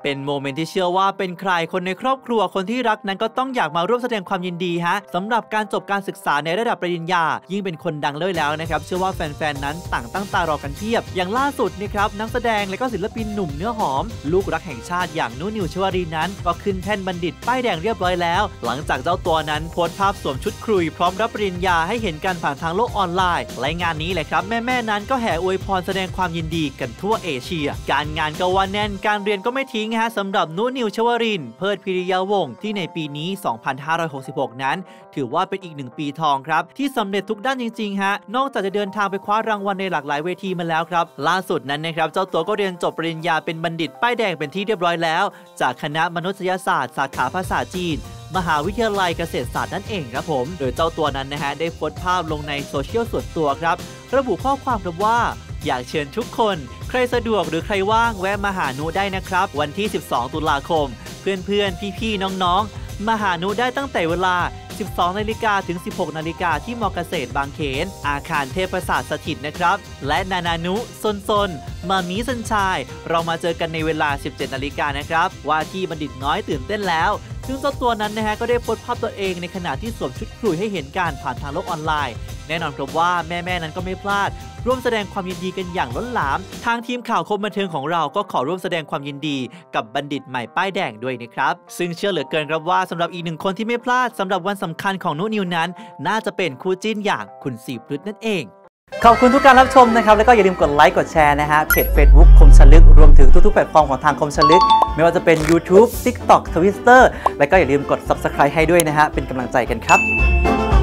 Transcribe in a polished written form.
เป็นโมเมนต์ที่เชื่อว่าเป็นใครคนในครอบครัวคนที่รักนั้นก็ต้องอยากมาร่วมแสดงความยินดีฮะสำหรับการจบการศึกษาในระดับปริญญายิ่งเป็นคนดังเลยแล้วนะครับเชื่อว่าแฟนๆนั้นต่างตั้งตารอกันเพียบอย่างล่าสุดนะครับนักแสดงและก็ศิลปินหนุ่มเนื้อหอมลูกรักแห่งชาติอย่างนุนิว ชวรีนั้นก็ขึ้นแท่นบัณฑิตป้ายแดงเรียบร้อยแล้วหลังจากเจ้าตัวนั้นโพสต์ภาพสวมชุดครุยพร้อมรับปริญญาให้เห็นกันผ่านทางโลกออนไลน์และงานนี้แหละครับแม่ๆนั้นก็แห่อวยพรแสดงความยินดีกันทั่วเอเชียการงานก็ว่าแน่นการเรียนก็ไม่ทิ้งฮะสำหรับนุนิว ชวรินทร์เพิดพิริยาวงศ์ที่ในปีนี้ 2566 นั้นถือว่าเป็นอีก1 ปีทองครับที่สำเร็จทุกด้านจริงๆฮะนอกจากจะเดินทางไปคว้ารางวัลในหลากหลายเวทีมาแล้วครับล่าสุดนั้นนะครับเจ้าตัวก็เรียนจบปริญญาเป็นบัณฑิตป้ายแดงเป็นที่เรียบร้อยแล้วจากคณะมนุษยศาสตร์สาขาภาษาจีนมหาวิทยาลัยเกษตรศาสตร์นั่นเองครับผมโดยเจ้าตัวนั้นนะฮะได้โพสต์ภาพลงในโซเชียลส่วนตัวครับระบุข้อความครับว่าอยากเชิญทุกคนใครสะดวกหรือใครว่างแวะมาหานุได้นะครับวันที่12 ตุลาคมเพื่อนๆพี่ๆน้องๆมาหานุได้ตั้งแต่เวลา12 นาฬิกาถึง 16 นาฬิกาที่มอเกษตรบางเขนอาคารเทพประสาทสถิตนะครับและนานุซนมามีสัญชัยเรามาเจอกันในเวลา 17 นาฬิกานะครับว่าที่บัณฑิตน้อยตื่นเต้นแล้วซึ่งเจ้าตัวนั้นนะฮะก็ได้โพสต์ภาพตัวเองในขณะที่สวมชุดครุยให้เห็นการผ่านทางโลกออนไลน์แน่นอนครับว่าแม่ๆนั้นก็ไม่พลาดร่วมแสดงความยินดีกันอย่างล้นหลามทางทีมข่าวคมบันเทิงของเราก็ขอร่วมแสดงความยินดีกับบัณฑิตใหม่ป้ายแดงด้วยนะครับซึ่งเชื่อเหลือเกินครับว่าสำหรับอีก1 คนที่ไม่พลาดสำหรับวันสำคัญของนุนิวนั้นน่าจะเป็นคู่จิ้นอย่างคุณสีพฤษนั่นเองขอบคุณทุกการรับชมนะครับแล้วก็อย่าลืมกดไลค์กดแชร์นะฮะเพจ Facebook คมชลึกรวมถึงทุกๆแพลตฟอร์มของทางคมชลึกไม่ว่าจะเป็น YouTube TikTok Twitter แล้วก็อย่าลืมกด Subscribe ให้ด้วยนะฮะเป็นกำลังใจกันครับ